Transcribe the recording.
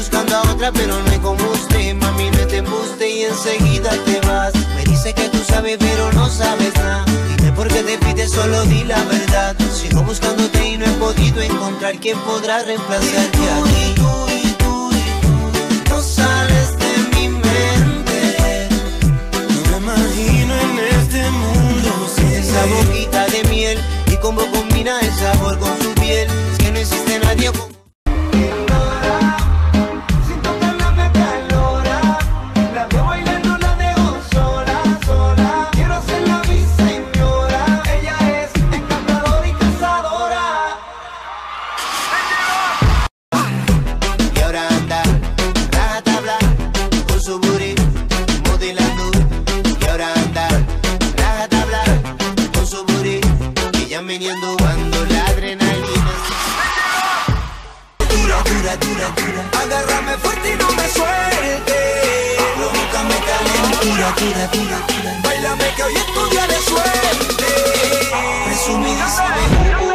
buscando a otra, pero no hay como usted. Mami, no te embuste y enseguida te vas. Me dice que tú sabes, pero no sabes nada. Dime por qué te pides, solo di la verdad. Sigo buscándote y no he podido encontrar quien podrá reemplazarte aquí. No sales de mi mente. No me imagino en este mundo sin esa boquita de miel. Y cómo combina el sabor con su piel. Es que no existe nadie como... Viniendo cuando la adrenalina dura, agárrame fuerte y no me suelte. Provócame calentura, bailame que hoy es tu día de suerte. Presumidísima.